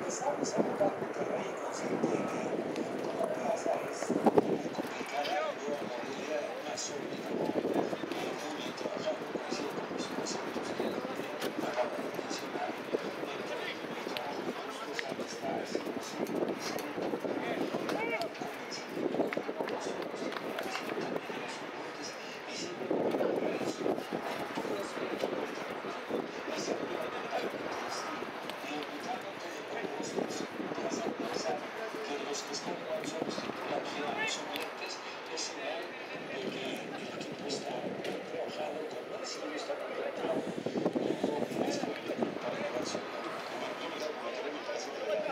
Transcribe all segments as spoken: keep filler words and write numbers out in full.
estamos abordando un terreno consciente de que como plaza es muy complicada, luego la movilidad es más sólida, eh, muy bien trabajado, coincido con los conceptos que acaba de mencionar, el trabajo de justos ahí está haciendo su segundo convencimiento con la promoción, los titulares y también de los soportes, y siempre con una relación con los directores de trabajo, esa fundamental invitándote con gustos, te vas a pensar que los que están jugando son los titulares, ya no suplentes, es señal de que el equipo está bien trabajado, convencido, está contratado, luego más cuenta para llevar su cobertura, como que me parece que la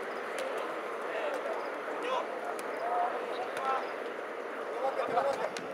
Vamos, vamos.